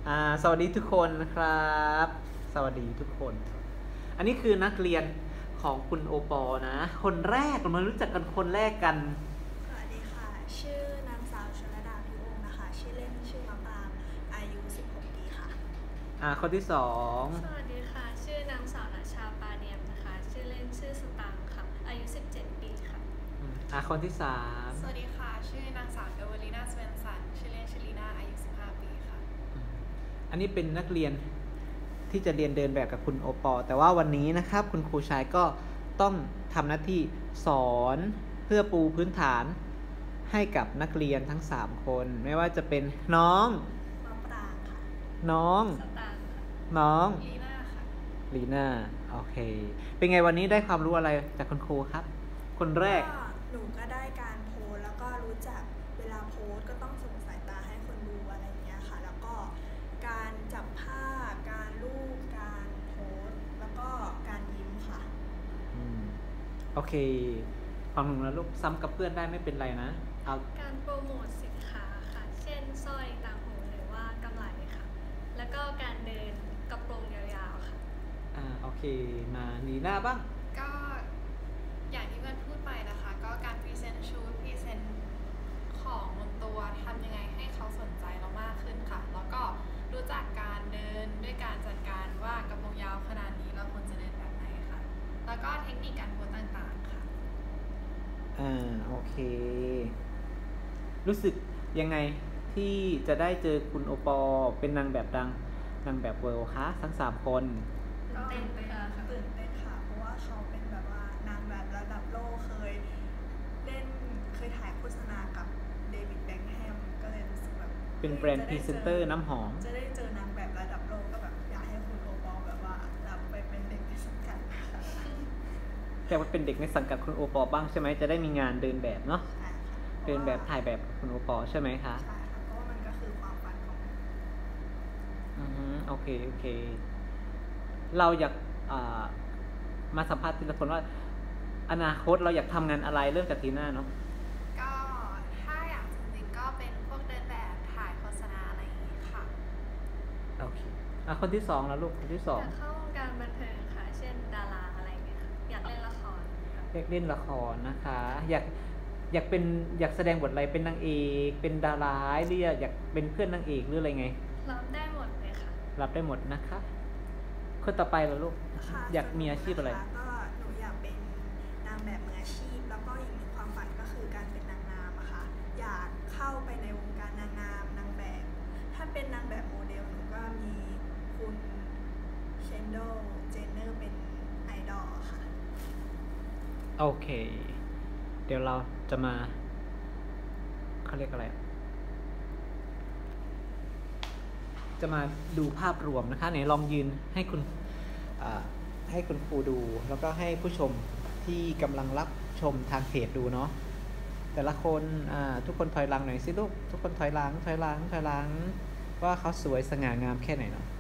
สวัสดีทุกคนนะครับ สวัสดีทุกคน อันนี้คือนักเรียนของคุณโอปอนะ คนแรกเรามารู้จักกันคนแรกกันสวัสดีค่ะ ชื่อนางสาวชลดาพิวงศ์นะคะ ชื่อเล่นชื่อมะปรางอายุ 16 ปีค่ะคนที่สองสวัสดีค่ะ ชื่อนางสาวณชาปาเนียมนะคะ ชื่อเล่นชื่อสตังค์ค่ะ อายุ 17 ปีค่ะคนที่สามสวัสดีค่ะ ชื่อนางสาวเอเวอรีนาสเวนสัน ชื่อเล่นชื่อลีน่า อายุ 15 ปีค่ะอันนี้เป็นนักเรียนที่จะเรียนเดินแบบกับคุณโอปอแต่ว่าวันนี้นะครับคุณครูชายก็ต้องทำหน้าที่สอนเพื่อปูพื้นฐานให้กับนักเรียนทั้ง3คนไม่ว่าจะเป็นน้องมะปรางค่ะน้องสตังค์ค่ะน้องลีน่าค่ะลีน่าโอเคเป็นไงวันนี้ได้ความรู้อะไรจากคุณครูครับคนแรกหนูก็ได้การโพสแล้วก็รู้จักเวลาโพสก็ต้องส่งสายตาให้คนดูอะไรอย่างเงี้ยค่ะแล้วก็การจับผ้าการรูปการโพสแล้วก็การยิ้มค่ะโอเคฟังหนูนะลูกซ้ำกับเพื่อนได้ไม่เป็นไรนะเอาการโปรโมทสินค้าค่ะ เช่นสร้อยต่างหูหรือว่ากำไลค่ะ แล้วก็การเดินกระโปรงยาวๆค่ะโอเคมานีหน้าบ้างก็อย่างที่เพื่อนพูดไปนะคะก็การพรีเซนต์ชุดพรีเซนต์ของบนตัวทำยังไงให้เขาสนใจเรามากขึ้นค่ะแล้วก็รู้จักการเดินด้วยการจัดการว่ากระโปรงยาวขนาดนี้เราควรจะเดินแบบไหนค่ะแล้วก็เทคนิคการโพสต่างๆค่ะโอเครู้สึกยังไงที่จะได้เจอคุณโอปอเป็นนางแบบดังนางแบบเวิลด์คะทั้ง3คนก็ตื่นเต้นค่ะเพราะว่าเขาเป็นแบบว่านางแบบระดับโลกเคยถ่ายโฆษณากับเดวิดแบ็คแฮมก็เลยรู้สึกแบบเป็นแบรนด์พรีเซนเตอร์น้ำหอมจะได้เจอนางแบบระดับโลกก็แบบอยากให้คุณโอปอแบบว่ารับไปเป็นเด็กในสังกัดแค่ว่าเป็นเด็กในสังกัดคุณโอปอบ้างใช่ไหมจะได้มีงานเดินแบบเนาะเดินแบบถ่ายแบบคุณโอปอใช่ไหมคะใช่ค่ะเพราะว่ามันก็คือความฝันของโอเคเราอยากมาสัมภาษณ์ทีละคนว่าอนาคตเราอยากทำงานอะไรเริ่มจากทีหน้าเนาะก็ถ้าอยากจริงๆก็เป็นพวกเดินแบบถ่ายโฆษณาอะไรอย่างนี้ค่ะโอเคคนที่2แล้วลูกคนที่2 อยากเข้าวงการบันเทิงค่ะ เช่นดาราอะไรเงี้ยค่ะอยากเล่นละครอยากเล่นละครนะคะอยากแสดงบทอะไรเป็นนางเอกเป็นดาราหรืออยากเป็นเพื่อนนางเอกหรืออะไรไงรับได้หมดเลยค่ะรับได้หมดนะคะคนต่อไปแล้วลูกอยากมีอาชีพอะไรก็หนูอยากเป็นนางแบบมืออาชีพแล้วก็อีกหนึ่งความฝันก็คือการเป็นนางงามอะค่ะอยากเข้าไปในวงการนางงามนางแบบถ้าเป็นนางแบบโมเดลหนูก็มีคุณเชนโดเจนเนอร์เป็นไอดอลค่ะโอเคเดี๋ยวเราจะมาเขาเรียกอะไรจะมาดูภาพรวมนะคะไหนลองยืนให้คุณครูดูแล้วก็ให้ผู้ชมที่กำลังรับชมทางเพจดูเนาะแต่ละคนทุกคนถอยหลังหน่อยสิลูกทุกคนถอยหลังว่าเขาสวยสง่างามแค่ไหนเนาะ